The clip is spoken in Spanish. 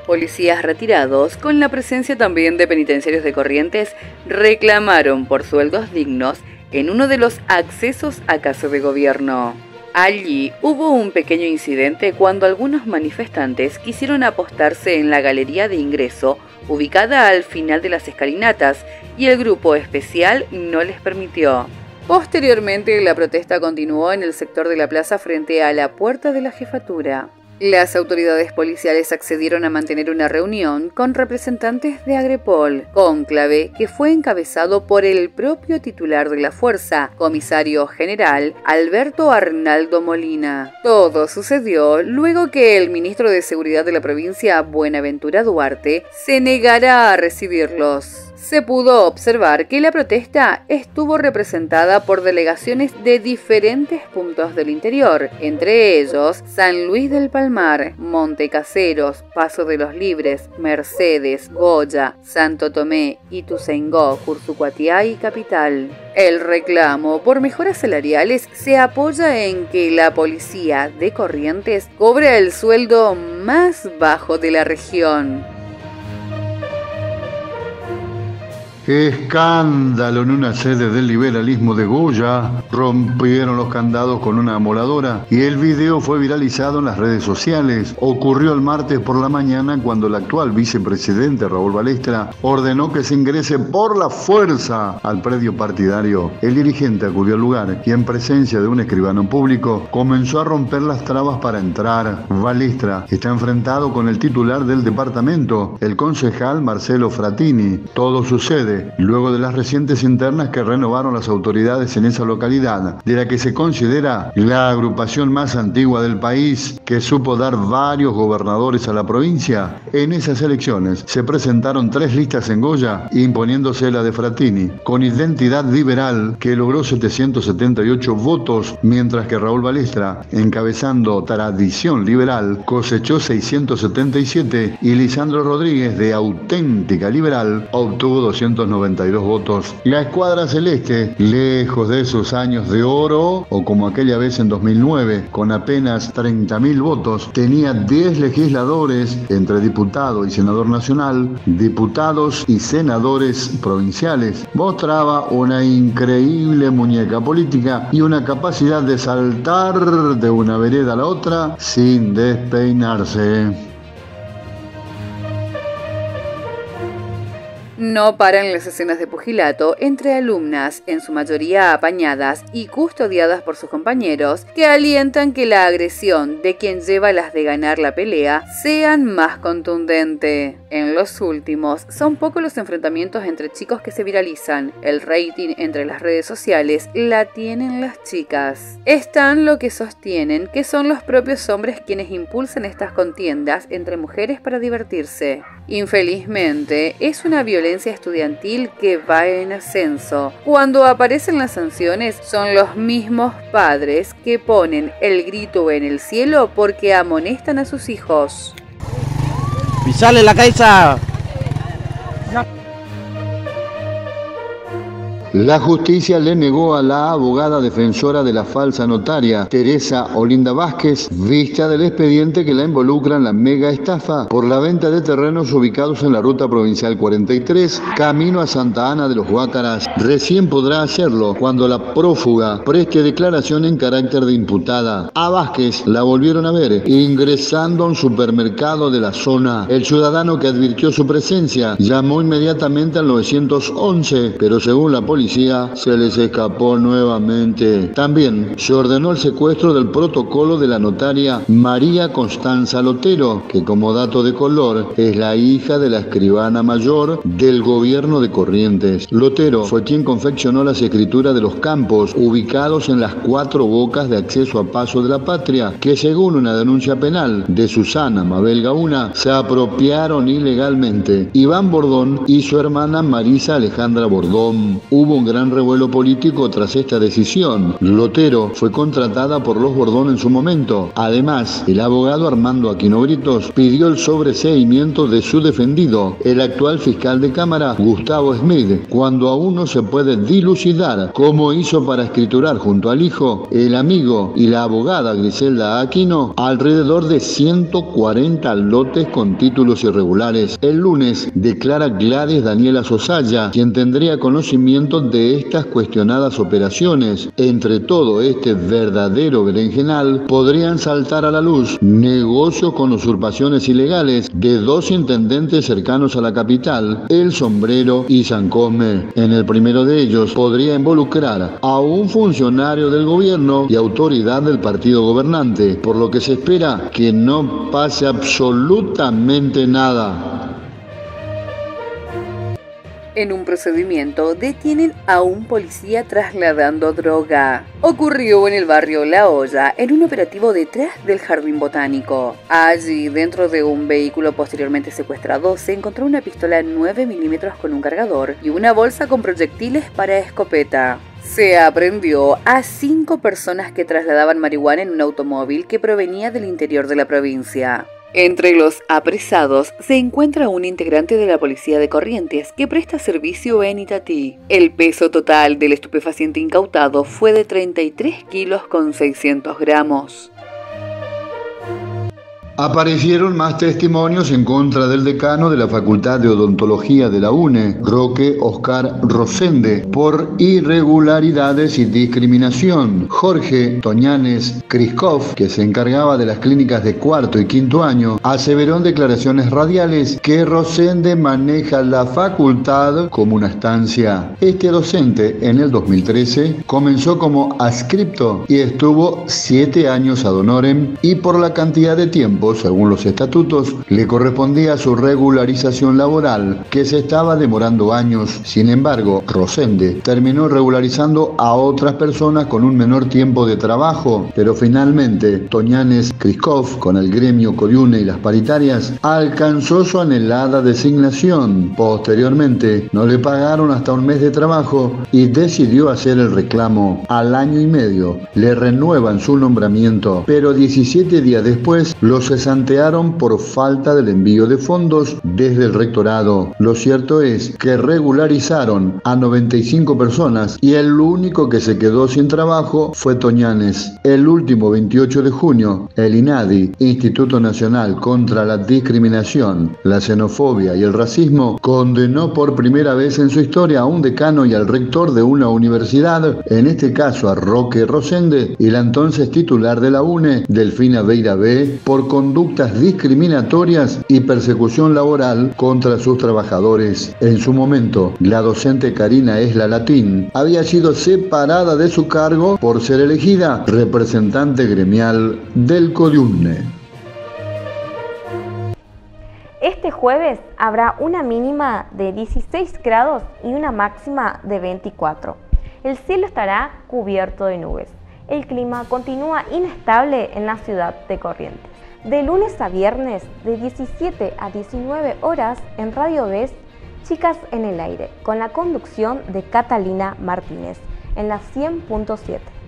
Policías retirados, con la presencia también de penitenciarios de Corrientes, reclamaron por sueldos dignos en uno de los accesos a Casa de Gobierno. Allí hubo un pequeño incidente cuando algunos manifestantes quisieron apostarse en la galería de ingreso ubicada al final de las escalinatas y el grupo especial no les permitió. Posteriormente, la protesta continuó en el sector de la plaza frente a la puerta de la jefatura. Las autoridades policiales accedieron a mantener una reunión con representantes de Agrepol, cónclave que fue encabezado por el propio titular de la fuerza, comisario general Alberto Arnaldo Molina. Todo sucedió luego que el ministro de Seguridad de la provincia, Buenaventura Duarte, se negara a recibirlos. Se pudo observar que la protesta estuvo representada por delegaciones de diferentes puntos del interior, entre ellos San Luis del Palmar, Montecaseros, Paso de los Libres, Mercedes, Goya, Santo Tomé, Ituzaingó, Cursucuatiá y Capital. El reclamo por mejoras salariales se apoya en que la policía de Corrientes cobra el sueldo más bajo de la región. Escándalo en una sede del liberalismo de Goya. Rompieron los candados con una amoladora y el video fue viralizado en las redes sociales. Ocurrió el martes por la mañana cuando el actual vicepresidente Raúl Balestra ordenó que se ingrese por la fuerza al predio partidario. El dirigente acudió al lugar y en presencia de un escribano público comenzó a romper las trabas para entrar. Balestra está enfrentado con el titular del departamento, el concejal Marcelo Fratini. Todo sucede luego de las recientes internas que renovaron las autoridades en esa localidad, de la que se considera la agrupación más antigua del país, que supo dar varios gobernadores a la provincia. En esas elecciones se presentaron 3 listas en Goya, imponiéndose la de Fratini, con Identidad Liberal, que logró 778 votos, mientras que Raúl Balestra, encabezando Tradición Liberal, cosechó 677 y Lisandro Rodríguez, de Auténtica Liberal, obtuvo 292 votos. La escuadra celeste, lejos de esos años de oro, o como aquella vez en 2009, con apenas 30.000 votos, tenía 10 legisladores, entre diputado y senador nacional, diputados y senadores provinciales. Mostraba una increíble muñeca política y una capacidad de saltar de una vereda a la otra sin despeinarse. No paran las escenas de pugilato entre alumnas, en su mayoría apañadas y custodiadas por sus compañeros, que alientan que la agresión de quien lleva las de ganar la pelea sean más contundente. En los últimos, son pocos los enfrentamientos entre chicos que se viralizan. El rating entre las redes sociales la tienen las chicas. Están lo que sostienen que son los propios hombres quienes impulsan estas contiendas entre mujeres para divertirse. Infelizmente, es una violencia estudiantil que va en ascenso. Cuando aparecen las sanciones, son los mismos padres que ponen el grito en el cielo porque amonestan a sus hijos. ¡Pisale la cabeza! La justicia le negó a la abogada defensora de la falsa notaria, Teresa Olinda Vázquez, vista del expediente que la involucra en la mega estafa por la venta de terrenos ubicados en la ruta provincial 43, camino a Santa Ana de los Guácaras. Recién podrá hacerlo cuando la prófuga preste declaración en carácter de imputada. A Vázquez la volvieron a ver ingresando a un supermercado de la zona. El ciudadano que advirtió su presencia llamó inmediatamente al 911, pero según la policía se les escapó nuevamente. También se ordenó el secuestro del protocolo de la notaria María Constanza Lotero, que como dato de color es la hija de la escribana mayor del gobierno de Corrientes. Lotero fue quien confeccionó las escrituras de los campos ubicados en las 4 bocas de acceso a Paso de la Patria, que según una denuncia penal de Susana Mabel Gauna se apropiaron ilegalmente Iván Bordón y su hermana Marisa Alejandra Bordón. Hubo hubo un gran revuelo político tras esta decisión. Lotero fue contratada por los Bordón en su momento. Además, el abogado Armando Aquino Britos pidió el sobreseimiento de su defendido, el actual fiscal de Cámara, Gustavo Smith, cuando aún no se puede dilucidar cómo hizo para escriturar junto al hijo, el amigo y la abogada Griselda Aquino alrededor de 140 lotes con títulos irregulares. El lunes declara Gladys Daniela Sosaya, quien tendría conocimiento de estas cuestionadas operaciones. Entre todo este verdadero berenjenal podrían saltar a la luz negocios con usurpaciones ilegales de dos intendentes cercanos a la capital, El Sombrero y San Cosme. En el primero de ellos podría involucrar a un funcionario del gobierno y autoridad del partido gobernante, por lo que se espera que no pase absolutamente nada. En un procedimiento detienen a un policía trasladando droga. Ocurrió en el barrio La Hoya, en un operativo detrás del Jardín Botánico. Allí, dentro de un vehículo posteriormente secuestrado, se encontró una pistola 9 milímetros con un cargador y una bolsa con proyectiles para escopeta. Se aprehendió a 5 personas que trasladaban marihuana en un automóvil que provenía del interior de la provincia. Entre los apresados se encuentra un integrante de la Policía de Corrientes que presta servicio en Itatí. El peso total del estupefaciente incautado fue de 33 kilos con 600 gramos. Aparecieron más testimonios en contra del decano de la Facultad de Odontología de la UNE, Roque Oscar Rosende, por irregularidades y discriminación. Jorge Toñanes Kriskov, que se encargaba de las clínicas de cuarto y quinto año, aseveró en declaraciones radiales que Rosende maneja la facultad como una estancia. Este docente, en el 2013, comenzó como adscripto y estuvo 7 años ad honorem, y por la cantidad de tiempo, según los estatutos, le correspondía su regularización laboral, que se estaba demorando años. Sin embargo, Rosende terminó regularizando a otras personas con un menor tiempo de trabajo, pero finalmente Toñanes Kriskov, con el gremio Codiune y las paritarias, alcanzó su anhelada designación. Posteriormente, no le pagaron hasta un mes de trabajo y decidió hacer el reclamo. Al año y medio, le renuevan su nombramiento, pero 17 días después lo cesantearon por falta del envío de fondos desde el rectorado. Lo cierto es que regularizaron a 95 personas y el único que se quedó sin trabajo fue Toñanes. El último 28 de junio, el INADI, Instituto Nacional contra la Discriminación, la Xenofobia y el Racismo, condenó por primera vez en su historia a un decano y al rector de una universidad, en este caso a Roque Rosende, y la entonces titular de la UNE, Delfina Beira B, por conductas discriminatorias y persecución laboral contra sus trabajadores. En su momento, la docente Karina Esla Latín había sido separada de su cargo por ser elegida representante gremial del Codiune. Este jueves habrá una mínima de 16 grados y una máxima de 24. El cielo estará cubierto de nubes. El clima continúa inestable en la ciudad de Corrientes. De lunes a viernes, de 17 a 19 horas, en Radio BES, Chicas en el Aire, con la conducción de Catalina Martínez, en la 100.7.